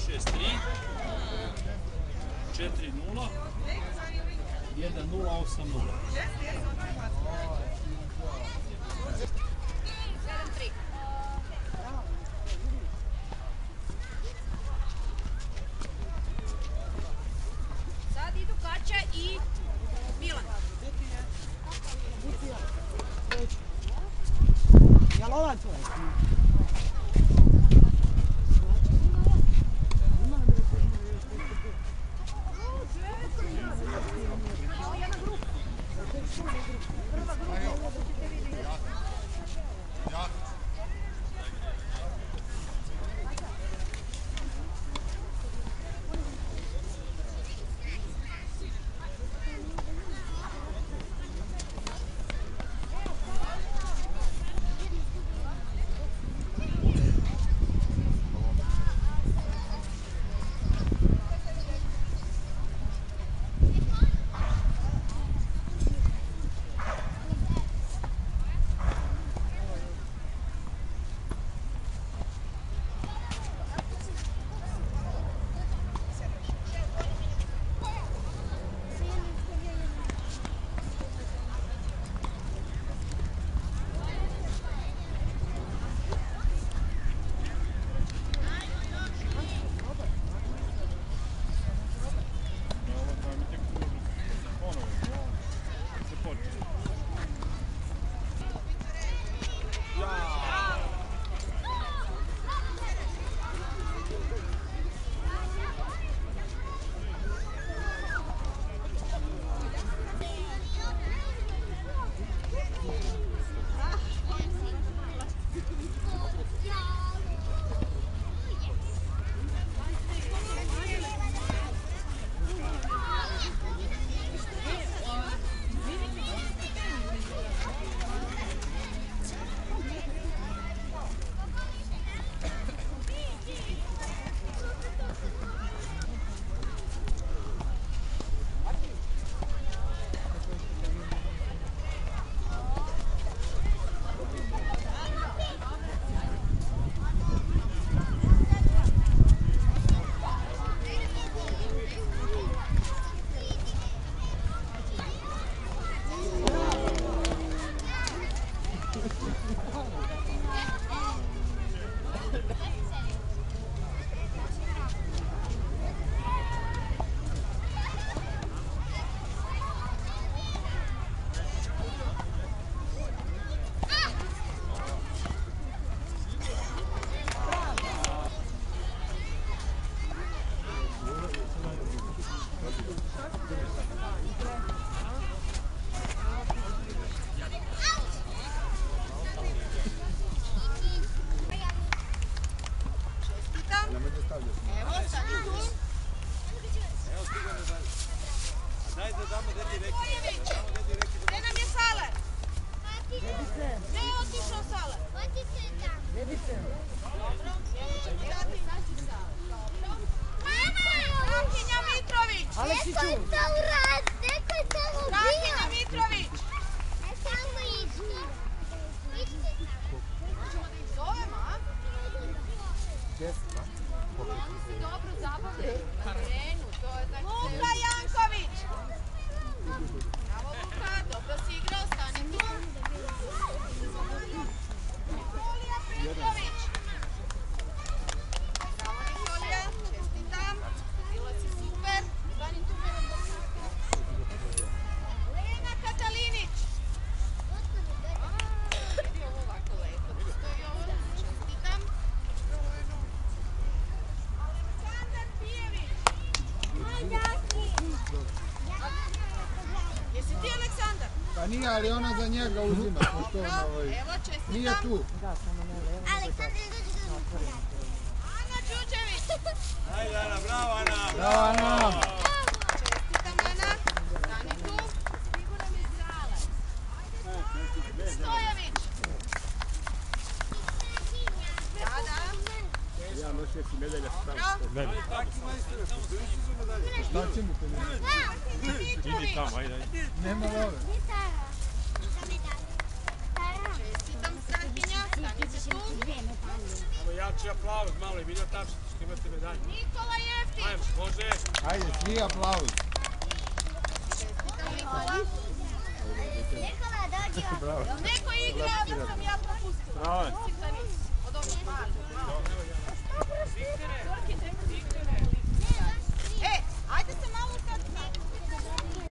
063 40 1080. Sad idu Kaća i Milan. Jalovac ovaj. Gdje nam je Sale? Gdje je otišao Sale? Strahinja Mitrović! Strahinja Mitrović! Zovemo, a? Oni se dobro zabavljaju. Luka Janković! Bravo Luka, dobro si igrao, stani tu. Nikolija Petrović! Bravo Nikolija, čestitam. Bila si super. Stani tu. Lena Katalinić! Vidi ovo ovako lepo, da stoji ovo. Čestitam. Aleksandar Pijević! Jesi ti Aleksandar? Pa nije, ali ona za njega uzima. Evo, čestitam. Nije tu. Ana Đuđević! Ajde Ana, bravo Ana! Bravo Ana! Čestitam Ana. Stani tu. Siguran je Zrale. Stojević! Ja nosim si medalja Dobro. Šta će mu to ne? Idi tamo, ajde. Nema love. Čestitam Strahinja. Evo jači aplauz, malo i Miljo Tapšić, što imate medalje. Nikola Jeftić. Ajmo, može. Ajde, svi aplauz. Jel neko igra da sam ja propustila? Bravo. Mislim da nisi. Od ovih mali.